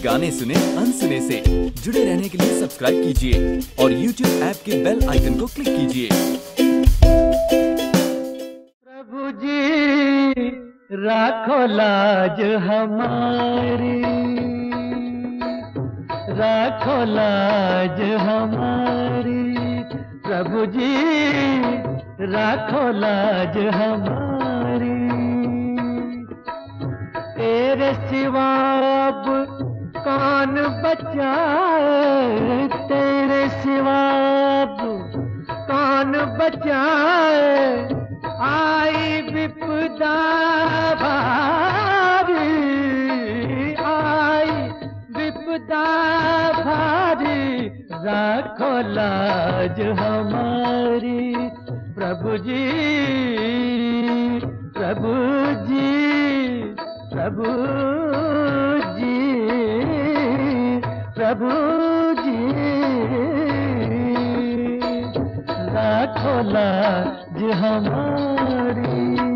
गाने सुने अनसुने से। जुड़े रहने के लिए सब्सक्राइब कीजिए और YouTube ऐप के बेल आइकन को क्लिक कीजिए। प्रभु जी राखो लाज हमारी, राखो लाज हमारी। प्रभु जी राखो लाज हमारी। तेरे सिवा अब कौन बचाए, तेरे सिवा अब कौन बचाए। आई विपदा भारी, आई विपदा भारी। राखो लाज हमारी प्रभु जी, प्रभु जी, प्रभु जी, प्रभु जी। राखो लाज हमारी।